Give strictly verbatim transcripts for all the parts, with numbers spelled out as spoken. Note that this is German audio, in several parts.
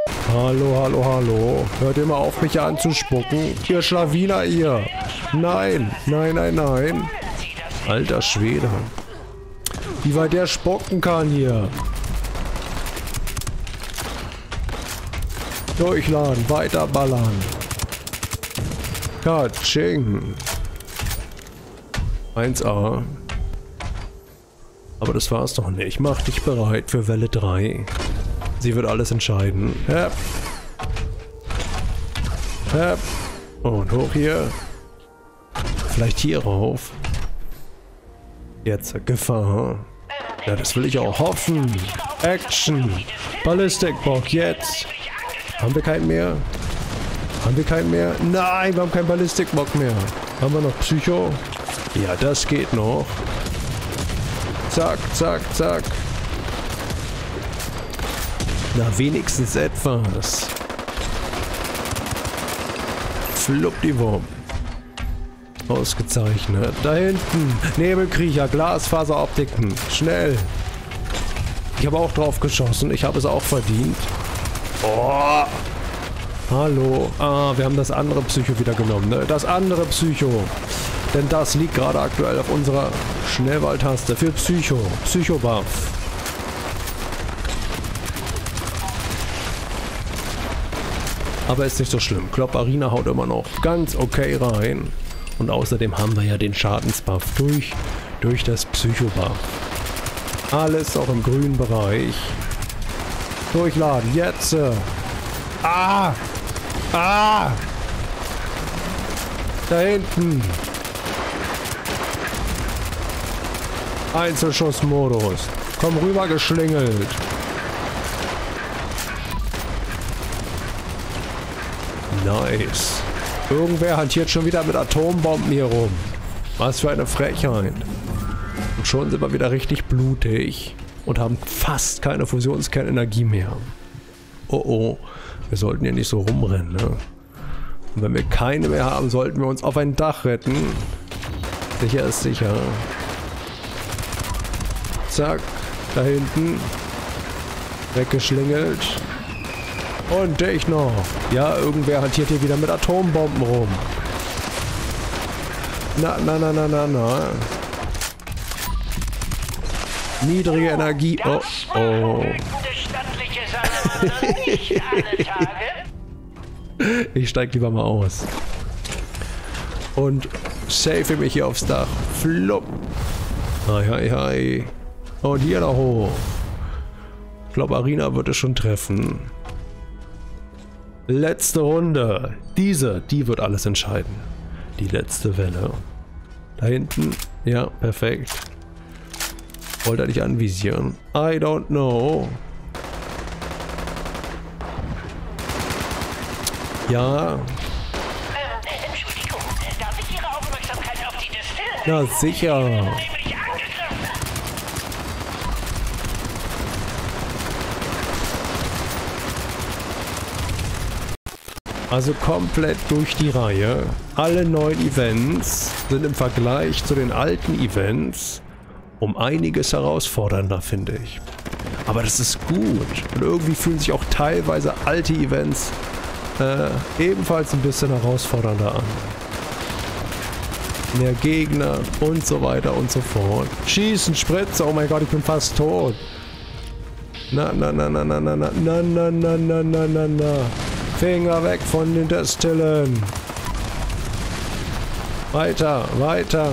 Hallo, hallo, hallo. Hört ihr mal auf, mich anzuspucken? Ihr Schlawiner, ihr. Nein, nein, nein, nein. Alter Schwede. Wie weit der spucken kann hier. Durchladen, weiter ballern. Katsching. eins A. Aber das war's doch nicht. Mach dich bereit für Welle drei. Sie wird alles entscheiden. Hep. Hep. Und hoch hier. Vielleicht hier rauf. Jetzt Gefahr. Ja, das will ich auch hoffen. Action. Ballistikbock, jetzt. Haben wir keinen mehr? Haben wir keinen mehr? Nein, wir haben keinen Ballistikbock mehr. Haben wir noch Psycho? Ja, das geht noch. Zack, zack, zack. Na, wenigstens etwas. Fluppdiwupp. Ausgezeichnet. Da hinten. Nebelkriecher, Glasfaseroptiken. Schnell. Ich habe auch drauf geschossen. Ich habe es auch verdient. Oh. Hallo. Ah, wir haben das andere Psycho wieder genommen, ne? Das andere Psycho. Denn das liegt gerade aktuell auf unserer Schnellwahltaste für Psycho. Psycho-Buff. Aber ist nicht so schlimm. Klopperina haut immer noch ganz okay rein. Und außerdem haben wir ja den Schadensbuff durch, durch das Psycho-Buff. Alles auch im grünen Bereich. Durchladen, jetzt. Ah! Ah! Da hinten. Einzelschussmodus. Komm rüber geschlingelt. Nice. Irgendwer hantiert schon wieder mit Atombomben hier rum. Was für eine Frechheit. Und schon sind wir wieder richtig blutig. Und haben fast keine Fusionskernenergie mehr. Oh oh. Wir sollten hier nicht so rumrennen, ne? Und wenn wir keine mehr haben, sollten wir uns auf ein Dach retten. Sicher ist sicher. Zack. Da hinten. Weggeschlingelt. Und dich noch. Ja, irgendwer hantiert hier wieder mit Atombomben rum. Na, na, na, na, na, na. Niedrige Energie. Oh, oh. Ich steig lieber mal aus. Und safe mich hier aufs Dach. Flupp. Hi, hi, hi. Und hier da hoch. Ich glaube, Arena wird es schon treffen. Letzte Runde. Diese, die wird alles entscheiden. Die letzte Welle. Da hinten. Ja, perfekt. Wollte er dich anvisieren? I don't know. Ja. Ähm, Entschuldigung, darf ich Ihre Aufmerksamkeit auf die Distillen? Na sicher. Also komplett durch die Reihe. Alle neuen Events sind im Vergleich zu den alten Events um einiges herausfordernder, finde ich. Aber das ist gut. Und irgendwie fühlen sich auch teilweise alte Events äh, ebenfalls ein bisschen herausfordernder an. Mehr Gegner und so weiter und so fort. Schießen, Spritze, oh mein Gott, ich bin fast tot. Na, na, na, na, na, na, na, na, na, na, na, na, na, na. Finger weg von den Destillen. Weiter, weiter.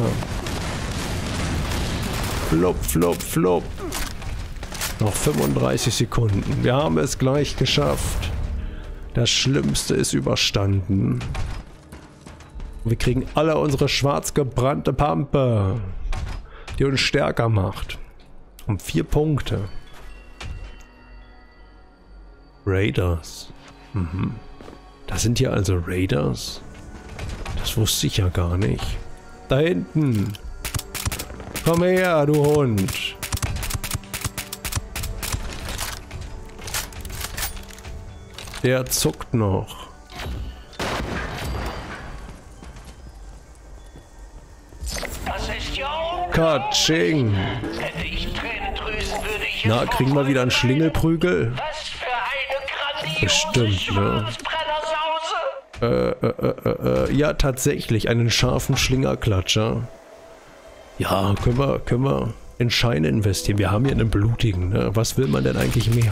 Flupp, flupp, flupp. Noch fünfunddreißig Sekunden. Wir haben es gleich geschafft. Das Schlimmste ist überstanden. Wir kriegen alle unsere schwarz gebrannte Pampe, die uns stärker macht. Um vier Punkte. Raiders. Mhm. Das sind hier also Raiders? Das wusste ich ja gar nicht. Da hinten. Komm her, du Hund. Der zuckt noch. Katsching. Hätte ich Tränendrüsen, würde ich Na, kriegen wir wieder einen Schlingelprügel? Was für eine Bestimmt, ne? Äh, äh, äh, äh, ja, tatsächlich, einen scharfen Schlingerklatscher. Ja, können wir, können wir in Scheine investieren. Wir haben hier einen blutigen, ne? Was will man denn eigentlich mehr?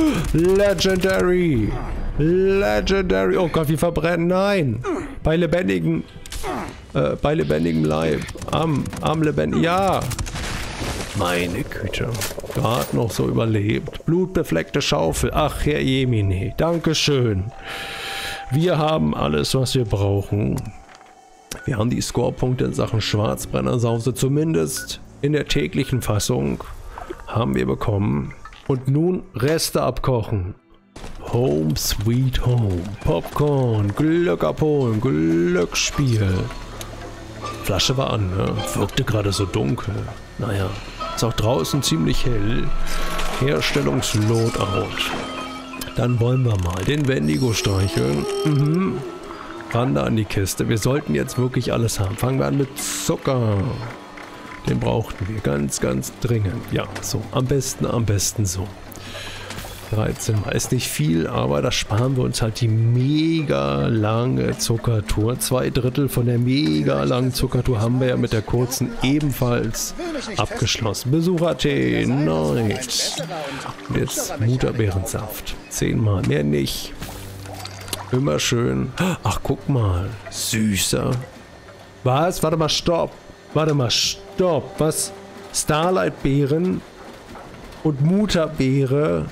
Legendary! Legendary! Oh Gott, wir verbrennen. Nein! Bei lebendigen... Äh, bei lebendigem Leib. Am, am lebendigen... Ja! Meine Güte. Gerade noch so überlebt. Blutbefleckte Schaufel. Ach, Herr Jemine. Dankeschön. Wir haben alles, was wir brauchen. Wir haben die Scorepunkte in Sachen Schwarzbrennersause zumindest in der täglichen Fassung haben wir bekommen. Und nun Reste abkochen. Home Sweet Home. Popcorn, Glück abholen, Glücksspiel. Flasche war an, ne? Wirkte gerade so dunkel. Naja, ist auch draußen ziemlich hell. Herstellungsloadout. Dann wollen wir mal den Wendigo streicheln. Mhm. Ran da an die Kiste. Wir sollten jetzt wirklich alles haben. Fangen wir an mit Zucker. Den brauchten wir ganz, ganz dringend. Ja, so. Am besten, am besten so. dreizehn Mal ist nicht viel, aber da sparen wir uns halt die mega lange Zuckertour. Zwei Drittel von der mega langen Zuckertour haben wir ja mit der kurzen ebenfalls abgeschlossen. Besuchertee, nice. Und jetzt Mutterbeerensaft. Zehn Mal, mehr nicht. Immer schön. Ach, guck mal. Süßer. Was? Warte mal, stopp. Warte mal, stopp. Was? Starlight-Beeren und Mutterbeere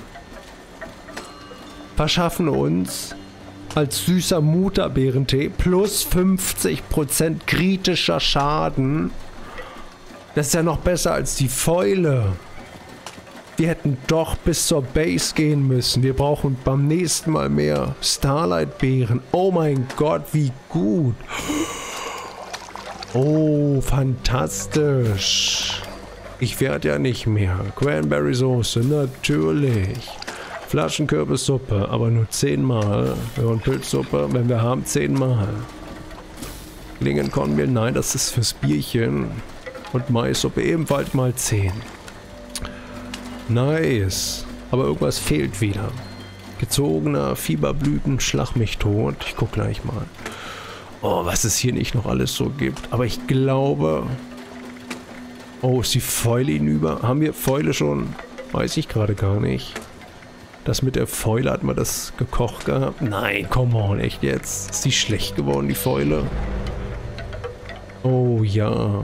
verschaffen uns als süßer Mutterbeerentee plus fünfzig Prozent kritischer Schaden. Das ist ja noch besser als die Fäule. Wir hätten doch bis zur Base gehen müssen. Wir brauchen beim nächsten Mal mehr Starlight-Beeren. Oh mein Gott, wie gut. Oh, fantastisch. Ich werde ja nicht mehr. Cranberry-Soße, natürlich. Flaschenkürbissuppe, aber nur zehnmal. Und Pilzsuppe, wenn wir haben, zehnmal. Klingenkornmehl, nein, das ist fürs Bierchen. Und Maissuppe ebenfalls mal zehn. Nice. Aber irgendwas fehlt wieder. Gezogener Fieberblüten, schlag mich tot. Ich guck gleich mal. Oh, was es hier nicht noch alles so gibt. Aber ich glaube... Oh, ist die Fäule hinüber? Haben wir Fäule schon? Weiß ich gerade gar nicht. Das mit der Fäule, hat man das gekocht gehabt? Nein, come on, echt jetzt? Ist die schlecht geworden, die Fäule? Oh ja.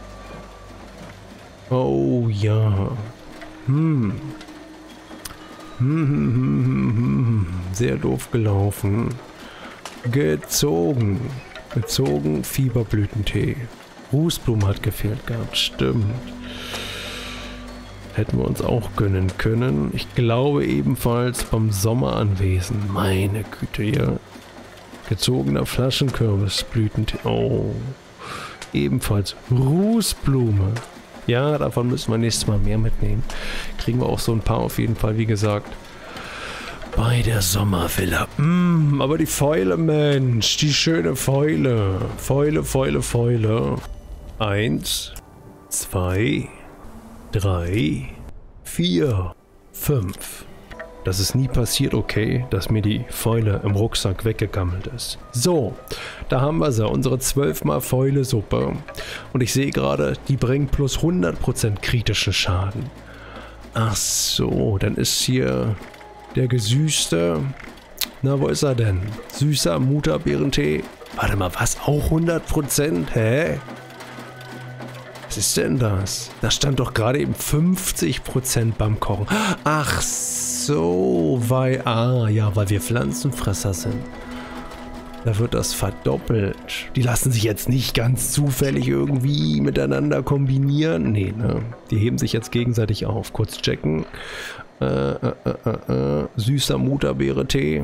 Oh ja. Hm. Hm, hm, hm, hm, hm. Sehr doof gelaufen. Gezogen. Gezogen Fieberblütentee. Rußblumen hat gefehlt gehabt, stimmt. Hätten wir uns auch gönnen können. Ich glaube ebenfalls beim Sommeranwesen. Meine Güte, ja. Gezogener Flaschenkürbisblütentee. Oh. Ebenfalls Rußblume. Ja, davon müssen wir nächstes Mal mehr mitnehmen. Kriegen wir auch so ein paar auf jeden Fall, wie gesagt. Bei der Sommervilla. Mm, aber die Fäule, Mensch. Die schöne Fäule. Fäule, Fäule, Fäule. Eins, zwei, drei, vier, fünf. Das ist nie passiert, okay, dass mir die Fäule im Rucksack weggegammelt ist. So, da haben wir sie, unsere zwölf mal Fäule-Suppe. Und ich sehe gerade, die bringt plus hundert Prozent kritischen Schaden. Ach so, dann ist hier der gesüßte... Na, wo ist er denn? Süßer Mutterbeerentee. Warte mal, was? Auch hundert Prozent? Hä? Was ist denn das? Da stand doch gerade eben fünfzig Prozent beim Kochen. Ach so, weil... Ah, ja, weil wir Pflanzenfresser sind. Da wird das verdoppelt. Die lassen sich jetzt nicht ganz zufällig irgendwie miteinander kombinieren. Nee, ne? Die heben sich jetzt gegenseitig auf. Kurz checken. Äh, äh, äh, äh, süßer Mutterbeere-Tee.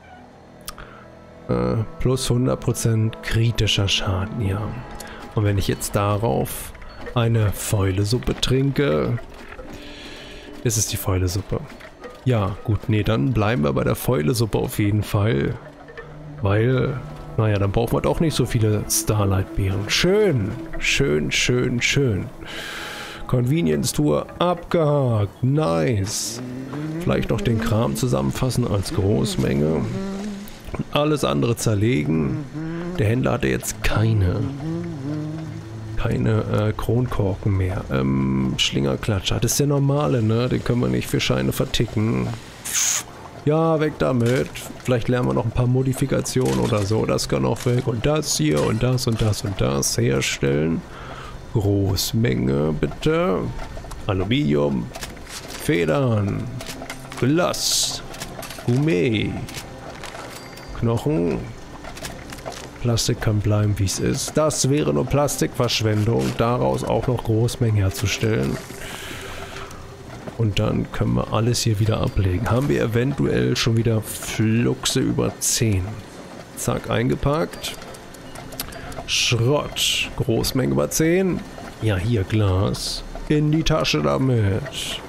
Äh, plus hundert Prozent kritischer Schaden, ja. Und wenn ich jetzt darauf eine Fäulesuppe trinke, ist es die Fäulesuppe. Ja, gut, nee, dann bleiben wir bei der Fäulesuppe auf jeden Fall. Weil, naja, dann brauchen wir doch nicht so viele Starlight-Beeren. Schön, schön, schön, schön. Convenience Tour abgehakt. Nice. Vielleicht noch den Kram zusammenfassen als Großmenge. Und alles andere zerlegen. Der Händler hatte jetzt keine... keine äh, Kronkorken mehr. Ähm, Schlingerklatscher. Das ist der normale, ne? Den können wir nicht für Scheine verticken. Ja, weg damit. Vielleicht lernen wir noch ein paar Modifikationen oder so. Das kann auch weg. Und das hier und das und das und das herstellen. Großmenge, bitte. Aluminium. Federn. Glas. Gummi. Knochen. Plastik kann bleiben, wie es ist. Das wäre nur Plastikverschwendung. Daraus auch noch Großmengen herzustellen. Und dann können wir alles hier wieder ablegen. Haben wir eventuell schon wieder Fluxe über zehn. Zack, eingepackt. Schrott. Großmenge über zehn. Ja, hier Glas. In die Tasche damit.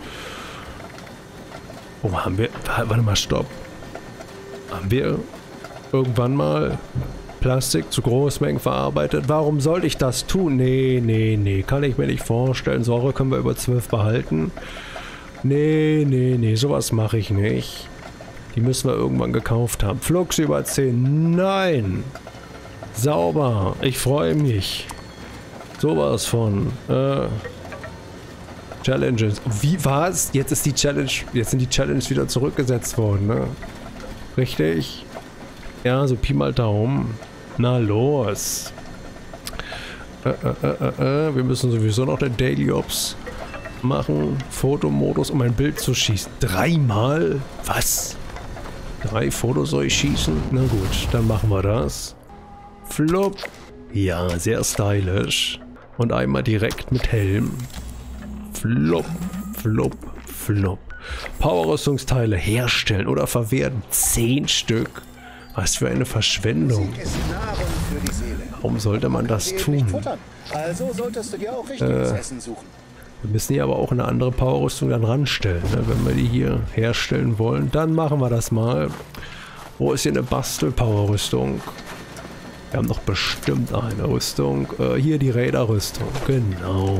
Oh, haben wir... Warte mal, stopp. Haben wir irgendwann mal Plastik zu Großmengen verarbeitet? Warum sollte ich das tun? Nee, nee, nee. Kann ich mir nicht vorstellen. Säure können wir über zwölf behalten. Nee, nee, nee, sowas mache ich nicht. Die müssen wir irgendwann gekauft haben. Flux über zehn. Nein. Sauber. Ich freue mich. Sowas von. Äh, Challenges. Wie war's? Jetzt ist die Challenge, jetzt sind die Challenges wieder zurückgesetzt worden, ne? Richtig? Ja, so Pi mal Daumen. Na los. Äh, äh, äh, äh, wir müssen sowieso noch den Daily Ops machen. Fotomodus, um ein Bild zu schießen. Dreimal? Was? Drei Fotos soll ich schießen? Na gut, dann machen wir das. Flupp. Ja, sehr stylisch. Und einmal direkt mit Helm. Flupp, flupp, flupp. Powerrüstungsteile herstellen oder verwerten. Zehn Stück. Was für eine Verschwendung. Warum sollte man das tun? Also solltest du dir auch richtiges äh, Essen suchen. Wir müssen hier aber auch eine andere Powerrüstung dann ranstellen. Ne? Wenn wir die hier herstellen wollen, dann machen wir das mal. Wo ist hier eine Bastel-Powerrüstung? Wir haben doch bestimmt eine Rüstung. Äh, hier die Raider-Rüstung. Genau.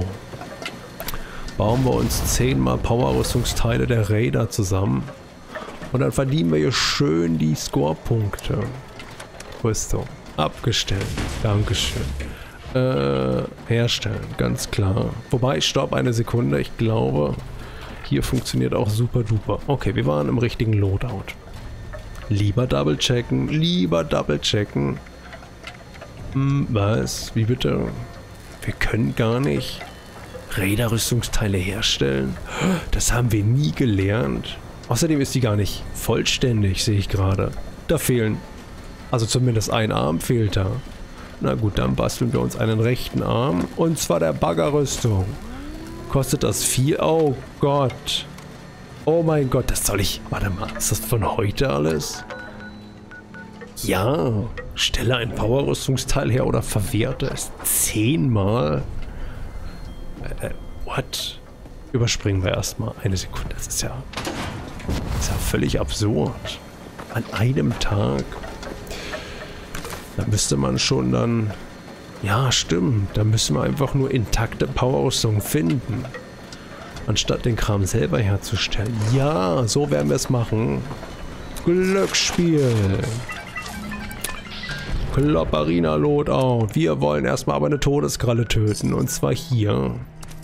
Bauen wir uns zehnmal Powerrüstungsteile der Raider zusammen. Und dann verdienen wir hier schön die Score-Punkte. Rüstung. Abgestellt. Dankeschön. Äh, herstellen, ganz klar. Wobei, stopp, eine Sekunde. Ich glaube, hier funktioniert auch super duper. Okay, wir waren im richtigen Loadout. Lieber double checken, lieber double checken. Hm, was? Wie bitte? Wir können gar nicht Raider-Rüstungsteile herstellen? Das haben wir nie gelernt. Außerdem ist die gar nicht vollständig, sehe ich gerade. Da fehlen, also zumindest ein Arm fehlt da. Na gut, dann basteln wir uns einen rechten Arm. Und zwar der Baggerrüstung. Kostet das viel? Oh Gott. Oh mein Gott, das soll ich... Warte mal, ist das von heute alles? Ja. Stelle ein Powerrüstungsteil her oder verwerte es zehnmal. Äh, what? Überspringen wir erstmal eine Sekunde. Das ist ja... Das ist ja völlig absurd. An einem Tag... Da müsste man schon dann... Ja, stimmt. Da müssen wir einfach nur intakte Powerrüstung finden. Anstatt den Kram selber herzustellen. Ja, so werden wir es machen. Glücksspiel. Klopperina Loadout. Wir wollen erstmal aber eine Todeskralle töten. Und zwar hier.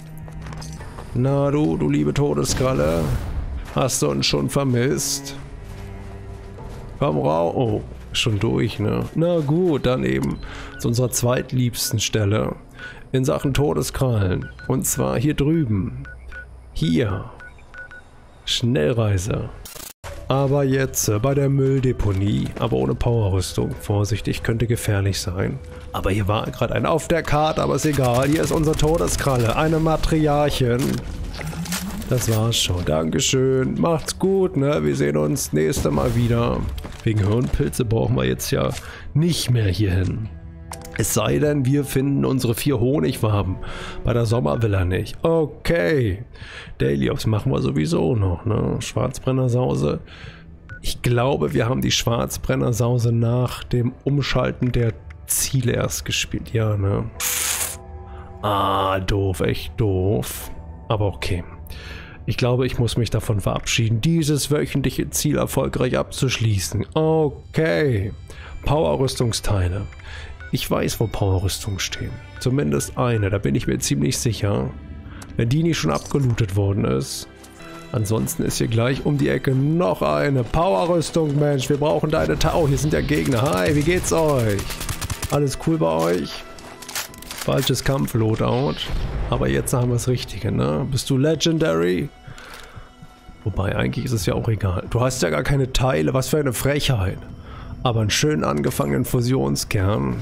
Na du, du liebe Todeskralle. Hast du uns schon vermisst? Komm raus. Oh. Schon durch, ne? Na gut, dann eben zu unserer zweitliebsten Stelle in Sachen Todeskrallen. Und zwar hier drüben. Hier. Schnellreise. Aber jetzt äh, bei der Mülldeponie, aber ohne Powerrüstung. Vorsichtig, könnte gefährlich sein. Aber hier war gerade ein auf der Karte, aber ist egal. Hier ist unsere Todeskralle, eine Matriarchin. Das war's schon. Dankeschön. Macht's gut, ne? Wir sehen uns nächste Mal wieder. Wegen Hirnpilze brauchen wir jetzt ja nicht mehr hier hin. Es sei denn, wir finden unsere vier Honigwaben bei der Sommervilla nicht. Okay. Daily Ops machen wir sowieso noch, ne? Schwarzbrennersause. Ich glaube, wir haben die Schwarzbrennersause nach dem Umschalten der Ziele erst gespielt. Ja, ne? Ah, doof. Echt doof. Aber okay. Ich glaube, ich muss mich davon verabschieden, dieses wöchentliche Ziel erfolgreich abzuschließen. Okay. Power-Rüstungsteile. Ich weiß, wo Power-Rüstungen stehen. Zumindest eine, da bin ich mir ziemlich sicher. Wenn die nicht schon abgelootet worden ist. Ansonsten ist hier gleich um die Ecke noch eine Power-Rüstung, Mensch. Wir brauchen deine Tau. Oh, hier sind ja Gegner. Hi, wie geht's euch? Alles cool bei euch? Falsches Kampf-Loadout. Aber jetzt haben wir das Richtige, ne? Bist du Legendary? Wobei, eigentlich ist es ja auch egal. Du hast ja gar keine Teile. Was für eine Frechheit. Aber einen schön angefangenen Fusionskern.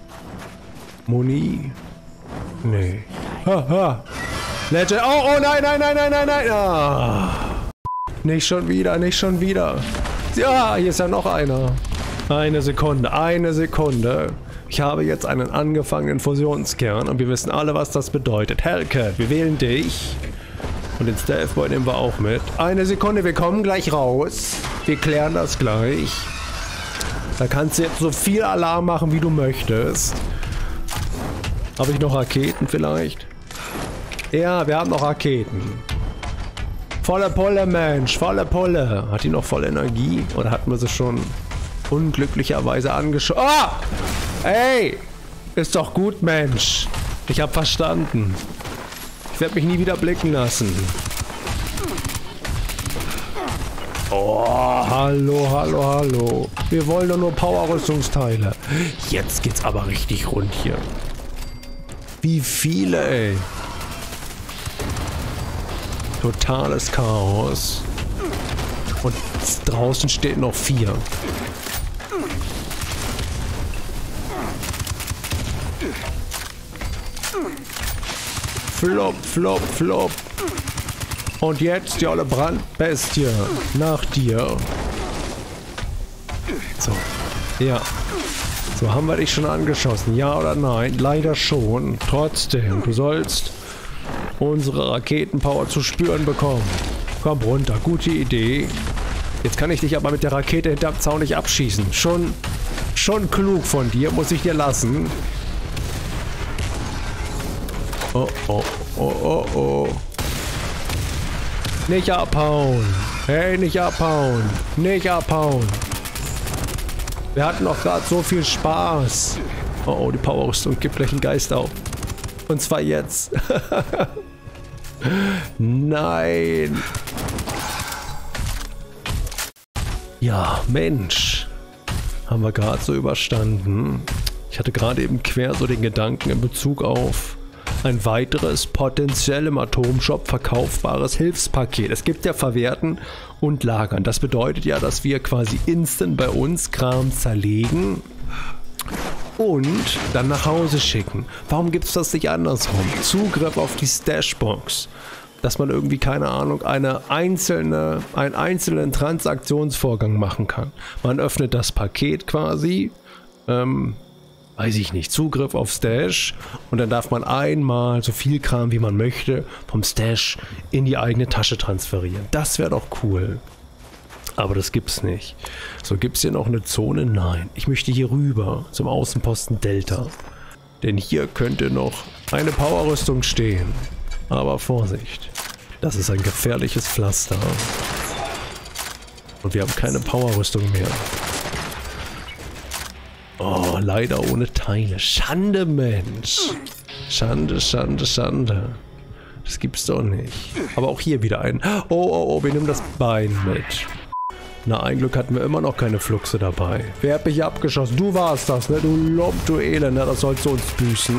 Muni? Nee. Haha. Legend. Oh, oh, nein, nein, nein, nein, nein, nein. Ah. Nicht schon wieder, nicht schon wieder. Ja, hier ist ja noch einer. Eine Sekunde, eine Sekunde. Ich habe jetzt einen angefangenen Fusionskern und wir wissen alle, was das bedeutet. Hellcat, wir wählen dich. Und den Stealth Boy nehmen wir auch mit. Eine Sekunde, wir kommen gleich raus. Wir klären das gleich. Da kannst du jetzt so viel Alarm machen, wie du möchtest. Habe ich noch Raketen vielleicht? Ja, wir haben noch Raketen. Volle Pulle, Mensch, volle Pulle. Hat die noch voll Energie? Oder hatten wir sie schon unglücklicherweise angeschaut? Ah! Ey! Ist doch gut, Mensch. Ich habe verstanden. Ich werde mich nie wieder blicken lassen. Oh, hallo, hallo, hallo. Wir wollen doch nur Power-Rüstungsteile. Jetzt geht's aber richtig rund hier. Wie viele, ey. Totales Chaos. Und draußen steht noch vier. Flop, flop, flop. Und jetzt die olle Brandbestie. Nach dir. So. Ja. So, haben wir dich schon angeschossen? Ja oder nein? Leider schon. Trotzdem, du sollst unsere Raketenpower zu spüren bekommen. Komm runter, gute Idee. Jetzt kann ich dich aber mit der Rakete hinterm Zaun nicht abschießen. Schon, schon klug von dir, muss ich dir lassen. Oh, oh, oh, oh, oh. Nicht abhauen. Hey, nicht abhauen. Nicht abhauen. Wir hatten doch gerade so viel Spaß. Oh, oh, die Powerrüstung gibt gleich einen Geist auf. Und zwar jetzt. Nein. Ja, Mensch. Haben wir gerade so überstanden. Ich hatte gerade eben quer so den Gedanken in Bezug auf ein weiteres potenziell im Atomshop verkaufbares Hilfspaket. Es gibt ja Verwerten und Lagern. Das bedeutet ja, dass wir quasi instant bei uns Kram zerlegen und dann nach Hause schicken. Warum gibt es das nicht andersrum? Zugriff auf die Stashbox. Dass man irgendwie, keine Ahnung, eine einzelne, einen einzelnen Transaktionsvorgang machen kann. Man öffnet das Paket quasi, ähm, weiß ich nicht, Zugriff auf Stash und dann darf man einmal so viel Kram, wie man möchte, vom Stash in die eigene Tasche transferieren. Das wäre doch cool. Aber das gibt's nicht. So, gibt's hier noch eine Zone? Nein. Ich möchte hier rüber zum Außenposten Delta. Denn hier könnte noch eine Powerrüstung stehen. Aber Vorsicht. Das ist ein gefährliches Pflaster. Und wir haben keine Powerrüstung mehr. Oh, leider ohne Teile. Schande, Mensch. Schande, Schande, Schande. Das gibt's doch nicht. Aber auch hier wieder ein... Oh, oh, oh, wir nehmen das Bein mit. Na, ein Glück hatten wir immer noch keine Fluxe dabei. Wer hat mich abgeschossen? Du warst das, ne? Du Lump, du Elender. Das sollst du uns büßen.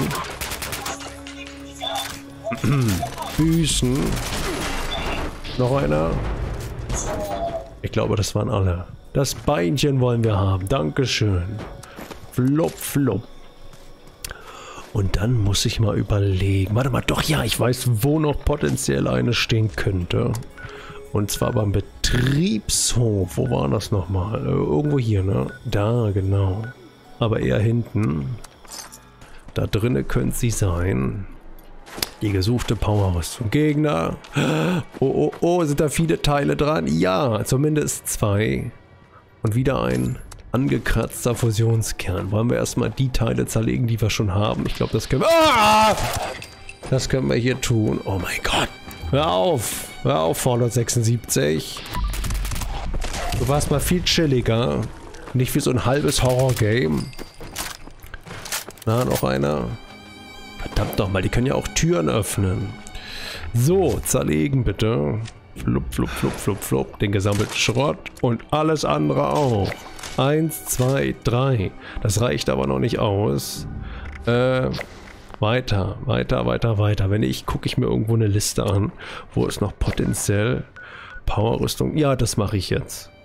Büßen. Noch einer? Ich glaube, das waren alle. Das Beinchen wollen wir haben. Dankeschön. Flop, flop. Und dann muss ich mal überlegen. Warte mal, doch, ja, ich weiß, wo noch potenziell eine stehen könnte. Und zwar beim Betriebshof. Wo war das nochmal? Irgendwo hier, ne? Da, genau. Aber eher hinten. Da drinnen könnte sie sein. Die gesuchte Powerrüstung. Gegner. Oh, oh, oh, sind da viele Teile dran? Ja, zumindest zwei. Und wieder ein angekratzter Fusionskern. Wollen wir erstmal die Teile zerlegen, die wir schon haben? Ich glaube, das können wir... Ah! Das können wir hier tun. Oh mein Gott. Hör auf. Hör auf, Fallout sechsundsiebzig. Du warst mal viel chilliger. Nicht wie so ein halbes Horror-Game. Na, noch einer. Verdammt nochmal, die können ja auch Türen öffnen. So, zerlegen bitte. Flup, flup, flup, flup, flup. Den gesammelten Schrott und alles andere auch. Eins, zwei, drei. Das reicht aber noch nicht aus. Äh, weiter, weiter, weiter, weiter. Wenn ich, gucke ich mir irgendwo eine Liste an, wo es noch potenziell Powerrüstung. Ja, das mache ich jetzt.